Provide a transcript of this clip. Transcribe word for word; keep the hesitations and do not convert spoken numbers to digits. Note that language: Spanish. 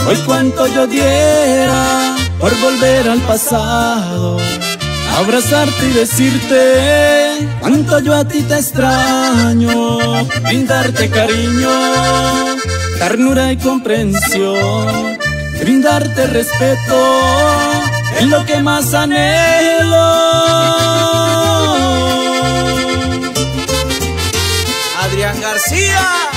Hoy cuánto yo diera por volver al pasado, abrazarte y decirte cuánto yo a ti te extraño, brindarte cariño, ternura y comprensión, brindarte respeto, es lo que más anhelo. Adrián García.